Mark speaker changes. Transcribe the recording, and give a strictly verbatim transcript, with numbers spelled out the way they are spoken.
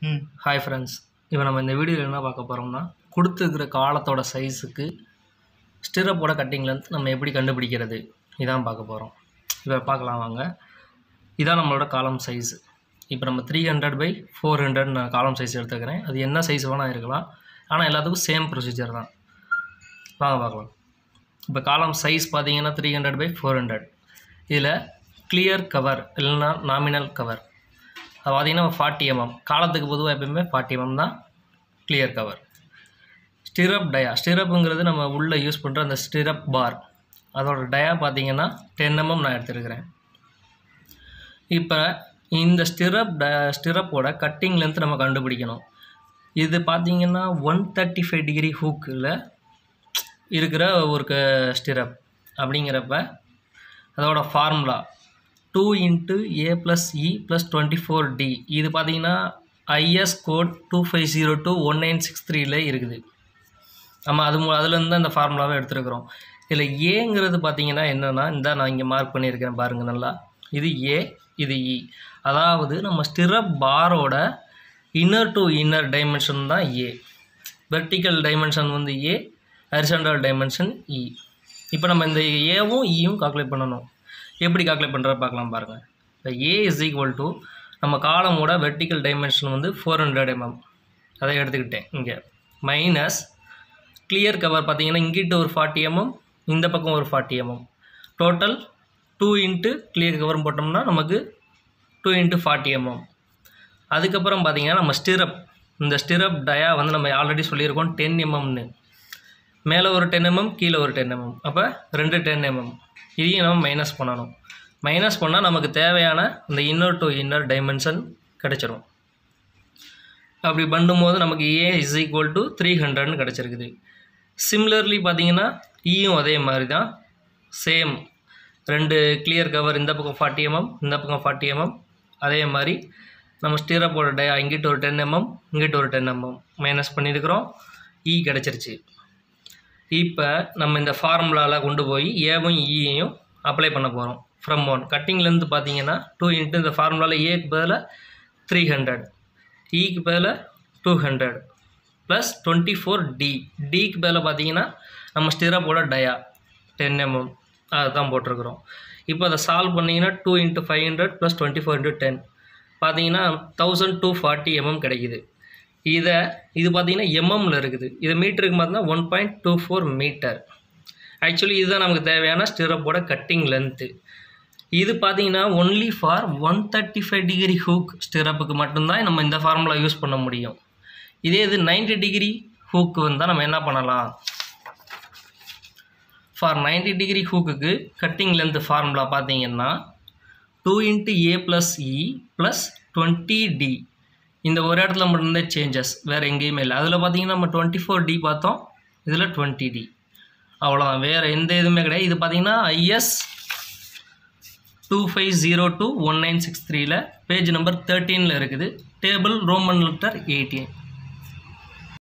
Speaker 1: ம் hi friends, இப்போ நம்ம இந்த வீடியோவில் என்ன பார்க்க போகிறோம்னா, கொடுத்துருக்கிற காலத்தோட சைஸுக்கு ஸ்டிரப்போட கட்டிங் லென்த் நம்ம எப்படி கண்டுபிடிக்கிறது இதான் பார்க்க போகிறோம். இப்போ பார்க்கலாம் வாங்க. இதான் நம்மளோட காலம் சைஸு. இப்போ நம்ம three hundred by four hundred நான் காலம் சைஸ் எடுத்துக்கிறேன். அது என்ன சைஸ் வேணால் இருக்கலாம், ஆனால் எல்லாத்துக்கும் சேம் ப்ரொசீஜர் தான். வாங்க பார்க்கலாம். இப்போ காலம் சைஸ் பார்த்தீங்கன்னா three hundred by four hundred. இதில் கிளியர் கவர் இல்லைன்னா நாமினல் கவர் அது பார்த்திங்கன்னா ஃபார்ட்டி எம்எம். காலத்துக்கு பொதுவாக எப்பயுமே ஃபார்ட்டி எம்எம் தான் கிளியர் கவர். ஸ்டிரப் டயா, ஸ்டிரப்புங்கிறது நம்ம உள்ளே யூஸ் பண்ணுற அந்த ஸ்டிரப் பார், அதோட டயா பார்த்திங்கன்னா டென் எம்எம் நான் எடுத்துருக்கிறேன். இப்போ இந்த ஸ்டிரப் ட ஸ்டிரப்போட கட்டிங் லென்த் நம்ம கண்டுபிடிக்கணும். இது பார்த்திங்கன்னா ஒன் தேர்ட்டி ஃபைவ் டிகிரி ஹூக்கில் இருக்கிற ஒரு க ஸ்டிரப் அப்படிங்கிறப்ப அதோட formula two into A plus E plus twenty four D. இது பார்த்தீங்கன்னா IS code two five zero two one nine six த்ரீல இருக்குது. நம்ம அது அதுலேருந்து தான் இந்த ஃபார்முலாவை எடுத்துருக்குறோம். இதில் ஏங்கிறது பார்த்தீங்கன்னா என்னென்னா, இந்த நான் இங்கே மார்க் பண்ணியிருக்கேன் பாருங்கள் நல்லா. இது ஏ, இது இ. அதாவது நம்ம ஸ்டிரப் பாரோட இன்னர் டு இன்னர் டைமென்ஷன் தான் ஏ. வெர்டிக்கல் டைமென்ஷன் வந்து ஏ, ஹரிசாண்டல் டைமென்ஷன் இ. இப்போ நம்ம இந்த ஏவும் இயும் கால்குலேட் பண்ணணும். எப்படி கால்குலேட் பண்ணுறது பார்க்கலாம் பாருங்கள். இப்போ ஏ இஸ் ஈக்குவல் டு நம்ம காலமோட வெர்டிக்கல் டைமென்ஷன் வந்து ஃபோர் ஹண்ட்ரட் எம்எம் அதை எடுத்துக்கிட்டேன் இங்கே. மைனஸ் கிளியர் கவர் பார்த்தீங்கன்னா இங்கிட்ட ஒரு ஃபார்ட்டி எம்எம், இந்த பக்கம் ஒரு forty mm. Total two into clear கவரும் போட்டோம்னா நமக்கு டூ இன்ட்டு ஃபார்ட்டி எம்எம். அதுக்கப்புறம் பார்த்தீங்கன்னா நம்ம ஸ்டிரப், இந்த ஸ்டிரப் டயா வந்து நம்ம ஆல்ரெடி சொல்லியிருக்கோம் டென் எம்எம்னு. மேலே ஒரு டென் எம்எம், கீழே ஒரு டென் எம்எம், அப்போ ரெண்டு டென் எம்எம். இதையும் நம்ம மைனஸ் பண்ணணும். மைனஸ் பண்ணால் நமக்கு தேவையான இந்த இன்னர் டு இன்னர் டைமென்ஷன் கிடச்சிரும். அப்படி பண்ணும்போது நமக்கு A is equal to three ஹண்ட்ரட்னு கிடச்சிருக்குது. சிமிலர்லி பார்த்தீங்கன்னா இயும் அதே மாதிரி தான் சேம். ரெண்டு கிளியர் கவர், இந்த பக்கம் ஃபார்ட்டி எம்எம், இந்த பக்கம் ஃபார்ட்டி எம்எம். அதே மாதிரி நம்ம ஸ்டிரப்போட டயா இங்கிட்ட ஒரு டென் எம்எம், இங்கிட்ட ஒரு டென் எம்எம் மைனஸ் பண்ணியிருக்கிறோம். இ கிடச்சிருச்சு. இப்போ நம்ம இந்த ஃபார்முலாவில் கொண்டு போய் ஏவும் இயையும் அப்ளை பண்ண போகிறோம். ஃப்ரம் ஒன் கட்டிங்லேருந்து பார்த்தீங்கன்னா டூ இன்ட்டு இந்த ஃபார்முலாவில் ஏக்கு பதில் த்ரீ ஹண்ட்ரட், இக்கு பதில் two hundred plus twenty four D. டிக்கு பதில் பார்த்தீங்கன்னா நம்ம ஸ்டிரப்போட டயா டென் எம்எம் அதுதான் போட்டிருக்கிறோம். இப்போ அதை சால்வ் பண்ணிங்கன்னா two into five hundred plus twenty four into ten பார்த்தீங்கன்னா தௌசண்ட் டூ ஃபார்ட்டி எம்எம் கிடைக்குது. இதை இது பார்த்தீங்கன்னா எம்எம்மில் இருக்குது. இதை மீட்டருக்கு பார்த்தீங்கன்னா one point two four metre. Actually இதுதான் நமக்கு தேவையான ஸ்டிரப்போட கட்டிங் லென்த்து. இது பார்த்தீங்கன்னா only for one thirty five degree hook ஸ்டிரப்புக்கு மட்டும்தான் நம்ம இந்த ஃபார்முலா யூஸ் பண்ண முடியும். இதே இது நைன்டி டிகிரி ஹூக்கு வந்தால் நம்ம என்ன பண்ணலாம்? ஃபார் நைன்டி டிகிரி ஹூக்குக்கு கட்டிங் லென்த் ஃபார்முலா பார்த்தீங்கன்னா two into A plus E plus twenty D. இந்த ஒரு இடத்துல மட்டும்தான் சேஞ்சஸ், வேறு எங்கேயுமே இல்லை. அதில் பார்த்தீங்கன்னா நம்ம டுவெண்ட்டி ஃபோர் டி பார்த்தோம், இதில் டுவெண்ட்டி டி, அவ்வளோதான், வேறு எந்த இதுவுமே கிடையாது. இது பார்த்தீங்கன்னா IS two five zero two one nine six த்ரீல பேஜ் நம்பர் தேர்ட்டீனில் இருக்குது. Table roman letter eighteen.